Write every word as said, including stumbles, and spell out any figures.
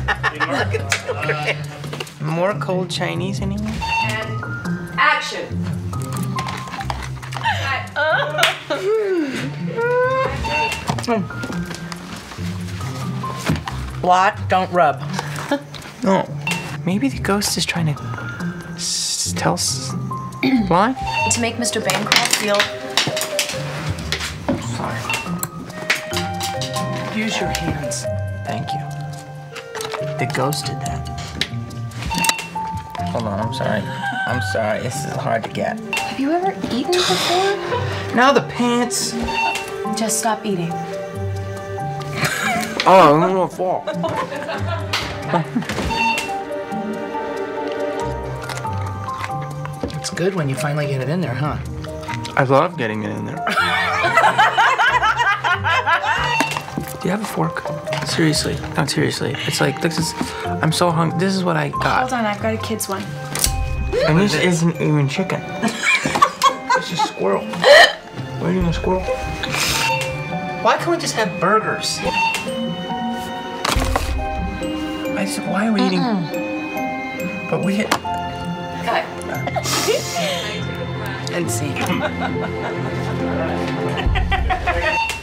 More cold Chinese anyway? And action. Lot, don't rub. No. Maybe the ghost is trying to s tell us why? To make Mister Bancroft feel... Sorry. Use your hands. Thank you. The ghost did that. Hold on, I'm sorry. I'm sorry, this is hard to get. Have you ever eaten before? Now the pants. Just stop eating. Oh, I'm gonna fall. It's good when you finally get it in there, huh? I love getting it in there. Do you have a fork? Seriously, not seriously. It's like, this is, I'm so hungry. This is what I got. Hold on, I've got a kid's one. And this isn't even chicken. It's just squirrel. We're eating a squirrel. Why can't we just have burgers? I said, why are we eating? Mm-mm. But we hit. Cut. And see.